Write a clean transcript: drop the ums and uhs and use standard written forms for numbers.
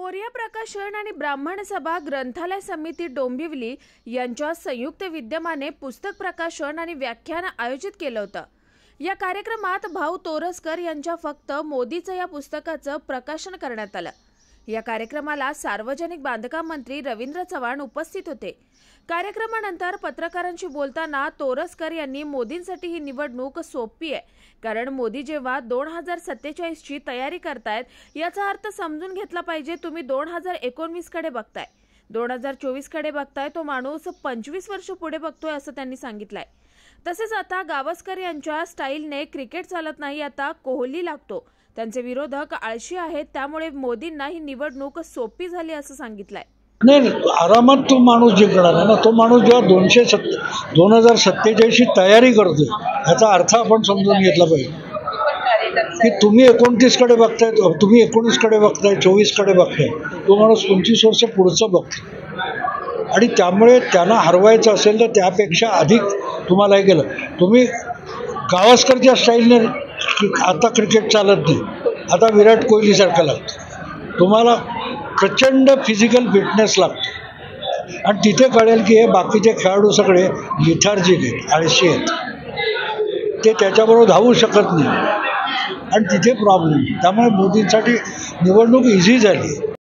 मोरया प्रकाशन आणि ब्राह्मण सभा ग्रंथालय समिती डोंबिवली यांच्या संयुक्त विद्यमाने पुस्तक प्रकाशन आणि व्याख्यान आयोजित केलं होतं। या कार्यक्रमात भाऊ तोरसकर यांच्या फक्त मोदीचं या पुस्तकाचं प्रकाशन करण्यात आलं। या कार्यक्रमाला सार्वजनिक बांधकाम मंत्री रवींद्र चव्हाण उपस्थित होते। कार्यक्रमानंतर पत्रकारांशी बोलताना तोरसकर यांनी मोदींसाठी ही निवडणूक सोपी आहे, कारण मोदी जेव्हा 2047 ची तयारी करतायत याचा अर्थ समजून घेतला पाहिजे। तुम्ही 2019 कडे बघताय, 2024 कडे बघताय, तो माणूस 25 वर्ष पुढे बघतोय असं त्यांनी सांगितलंय। तसेच आता गावस्कर यांच्या स्टाईलने क्रिकेट चालत नाही, आता कोहली लागतो। त्यांचे विरोधक आळशी आहेत, त्यामुळे मोदींना ही निवडणूक सोपी झाली असं सांगितलंय। नाही, आरामात तो माणूस जिंकणार आहे ना। तो माणूस जेव्हा 2047 ची तयारी करतोय याचा अर्थ आपण समजून घेतला पाहिजे की तुम्ही 29 कडे बघताय, तुम्ही 19 कडे बघताय, 24 कडे बघताय, तो माणूस 25 वर्ष पुढचं बघतो आणि त्यामुळे त्यांना हरवायचं असेल तर त्यापेक्षा अधिक तुम्हाला हे केलं। तुम्ही गावस्करच्या स्टाईलने आता क्रिकेट चालत नाही, आता विराट कोहली सारखं लागतं। तुम्हाला प्रचंड फिजिकल फिटनेस लागतो आणि तिथे कळेल की हे बाकीचे खेळाडू सगळे लिथार्जिक आहेत, आळशी आहेत, ते त्याच्याबरोबर धावू शकत नाही आणि तिथे प्रॉब्लेम। त्यामुळे मोदींसाठी निवडणूक इझी झाली।